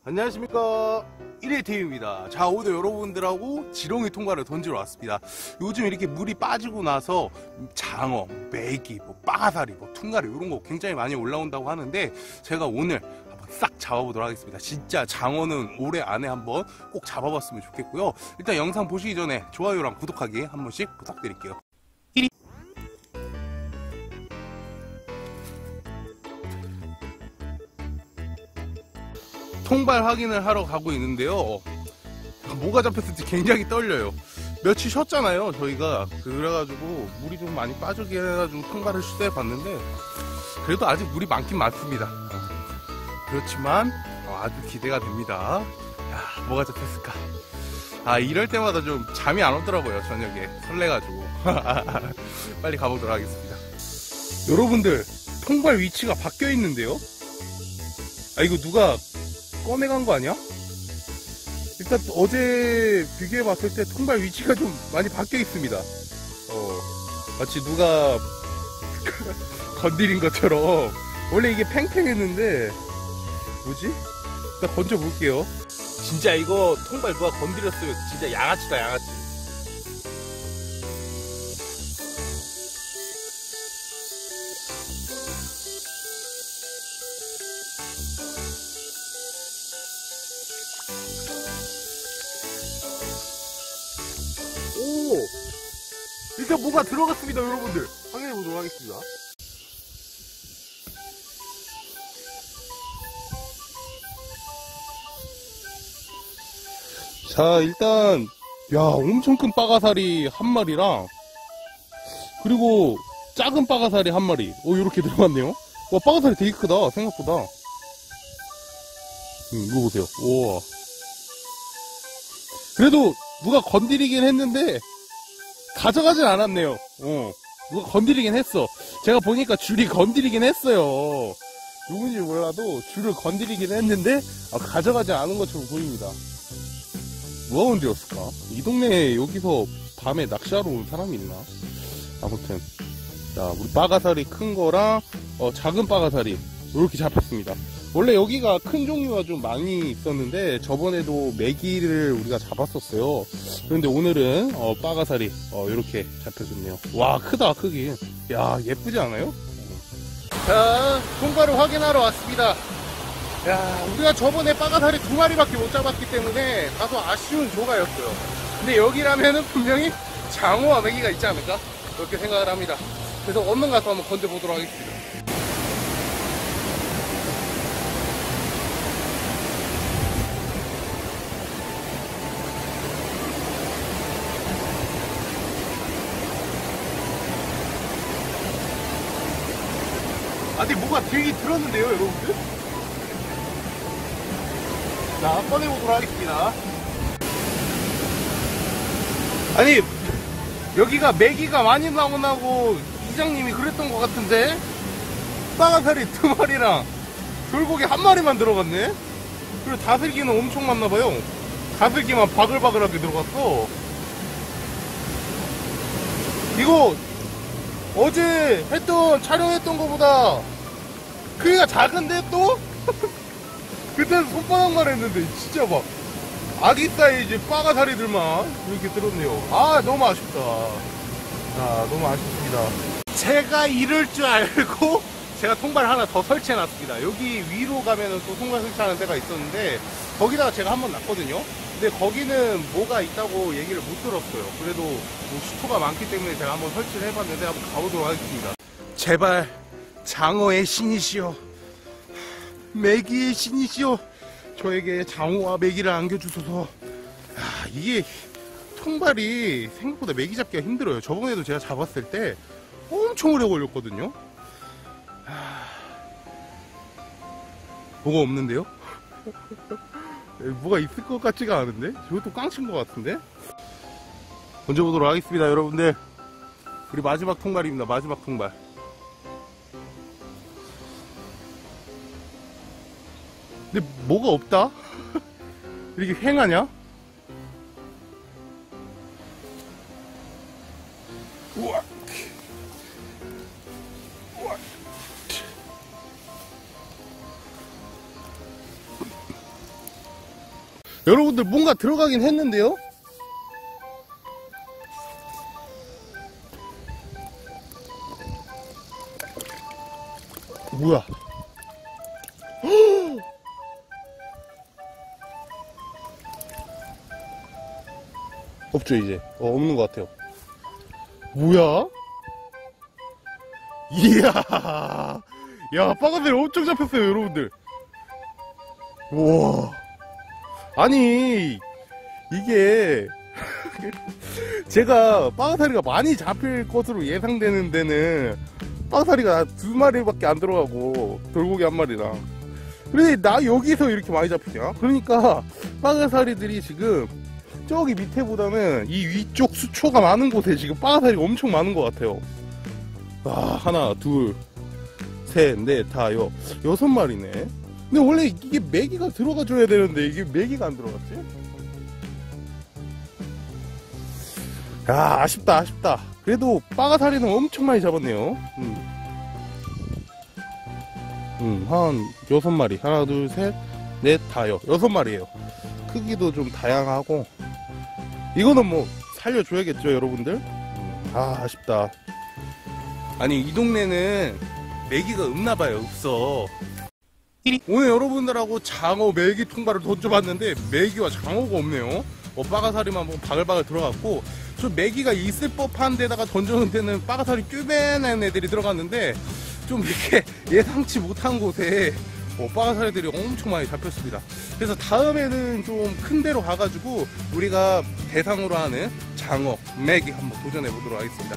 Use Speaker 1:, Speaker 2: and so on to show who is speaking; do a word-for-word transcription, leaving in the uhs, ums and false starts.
Speaker 1: 안녕하십니까, 일일티비입니다. 자, 오늘 여러분들하고 지렁이 통과를 던지러 왔습니다. 요즘 이렇게 물이 빠지고 나서 장어, 메기, 뭐 빠가사리, 뭐 퉁가리 이런 거 굉장히 많이 올라온다고 하는데, 제가 오늘 한번 싹 잡아보도록 하겠습니다. 진짜 장어는 올해 안에 한번 꼭 잡아봤으면 좋겠고요. 일단 영상 보시기 전에 좋아요랑 구독하기 한 번씩 부탁드릴게요. 통발 확인을 하러 가고 있는데요. 뭐가 잡혔을지 굉장히 떨려요. 며칠 쉬었잖아요, 저희가. 그래가지고 물이 좀 많이 빠지게 해가지고 통발을 시도해 봤는데, 그래도 아직 물이 많긴 많습니다. 그렇지만 아주 기대가 됩니다. 야, 뭐가 잡혔을까? 아, 이럴 때마다 좀 잠이 안 오더라고요, 저녁에. 설레가지고. 빨리 가보도록 하겠습니다. 여러분들, 통발 위치가 바뀌어 있는데요? 아, 이거 누가 꺼내간 거 아니야? 일단 어제 비교해 봤을 때 통발 위치가 좀 많이 바뀌어 있습니다. 어, 마치 누가 건드린 것처럼. 원래 이게 팽팽했는데 뭐지? 일단 건져 볼게요. 진짜 이거 통발 누가 건드렸으면 진짜 양아치다, 양아치. 오! 일단 뭐가 들어갔습니다, 여러분들. 확인해 보도록 하겠습니다. 자, 일단 야, 엄청 큰 빠가사리 한 마리랑, 그리고 작은 빠가사리 한 마리. 오, 요렇게 들어갔네요. 와, 빠가사리 되게 크다, 생각보다. 음, 이거 보세요. 우와. 그래도 누가 건드리긴 했는데 가져가진 않았네요. 어, 누가 건드리긴 했어. 제가 보니까 줄이 건드리긴 했어요. 누군지 몰라도 줄을 건드리긴 했는데 아, 가져가지 않은 것처럼 보입니다. 누가 건드렸을까? 이 동네에 여기서 밤에 낚시하러 온 사람이 있나? 아무튼 자, 우리 빠가사리 큰 거랑 어, 작은 빠가사리 이렇게 잡혔습니다. 원래 여기가 큰 종류가 좀 많이 있었는데 저번에도 메기를 우리가 잡았었어요. 그런데 오늘은 어, 빠가사리 어, 이렇게 잡혀줬네요. 와, 크다, 크긴. 야, 예쁘지 않아요? 자, 통발을 확인하러 왔습니다. 야, 우리가 저번에 빠가사리 두 마리밖에 못 잡았기 때문에 다소 아쉬운 조가였어요. 근데 여기라면은 분명히 장어와 메기가 있지 않을까? 그렇게 생각을 합니다. 그래서 얼른 가서 한번 건져보도록 하겠습니다. 아직 뭐가 되게 들었는데요, 여러분들? 자, 꺼내보도록 하겠습니다. 아니, 여기가 메기가 많이 나오나고 이장님이 그랬던 것 같은데, 빠가사리 두 마리랑 돌고기 한 마리만 들어갔네? 그리고 다슬기는 엄청 많나봐요. 다슬기만 바글바글하게 들어갔어. 이거 어제 했던, 촬영했던 거보다 크기가 작은데 또? 그때는 손바닥만 했는데 진짜 막 아기 사이즈 빠가사리들만 이렇게 들었네요. 아, 너무 아쉽다. 아, 너무 아쉽습니다. 제가 이럴 줄 알고 제가 통발 하나 더 설치해 놨습니다. 여기 위로 가면은 또 통발 설치하는 데가 있었는데 거기다가 제가 한번 놨거든요. 근데 거기는 뭐가 있다고 얘기를 못 들었어요. 그래도 뭐 수초가 많기 때문에 제가 한번 설치를 해봤는데 한번 가보도록 하겠습니다. 제발 장어의 신이시여, 메기의 신이시여, 저에게 장어와 메기를 안겨주소서. 아, 이게 통발이 생각보다 메기 잡기가 힘들어요. 저번에도 제가 잡았을 때 엄청 오래 걸렸거든요. 아, 뭐가 없는데요? 뭐가 있을 것 같지가 않은데? 저것도 깡친 것 같은데? 던져보도록 하겠습니다, 여러분들. 우리 마지막 통발입니다, 마지막 통발. 근데 뭐가 없다? 이렇게 횡하냐? 우와. 우와. 여러분들 뭔가 들어가긴 했는데요. 뭐야? 없죠 이제. 어, 없는 것 같아요. 뭐야? 이야, 야, 빠가들 엄청 잡혔어요, 여러분들. 우와. 아니, 이게, 제가 빠가사리가 많이 잡힐 것으로 예상되는 데는 빠가사리가 두 마리밖에 안 들어가고, 돌고기 한 마리랑. 근데 나 여기서 이렇게 많이 잡히냐? 그러니까, 빠가사리들이 지금, 저기 밑에보다는 이 위쪽 수초가 많은 곳에 지금 빠가사리가 엄청 많은 것 같아요. 아, 하나, 둘, 셋, 넷, 다, 여, 여섯 마리네. 근데 원래 이게 메기가 들어가줘야 되는데, 이게 메기가 안 들어갔지? 아, 아쉽다, 아쉽다. 그래도 빠가사리는 엄청 많이 잡았네요. 음. 음, 한 여섯 마리. 하나, 둘, 셋, 넷, 다, 여. 여섯 마리에요. 크기도 좀 다양하고. 이거는 뭐, 살려줘야겠죠, 여러분들? 음, 아, 아쉽다. 아니 이 동네는 메기가 없나봐요. 없어. 오늘 여러분들하고 장어 메기 통발을 던져봤는데 메기와 장어가 없네요. 뭐 빠가사리만 뭐 바글바글 들어갔고, 저 메기가 있을 법한 데다가 던져놓은 데는 빠가사리 쭈맨한 애들이 들어갔는데 좀 이렇게 예상치 못한 곳에 뭐 빠가사리들이 엄청 많이 잡혔습니다. 그래서 다음에는 좀 큰 데로 가가지고 우리가 대상으로 하는 장어 메기 한번 도전해 보도록 하겠습니다.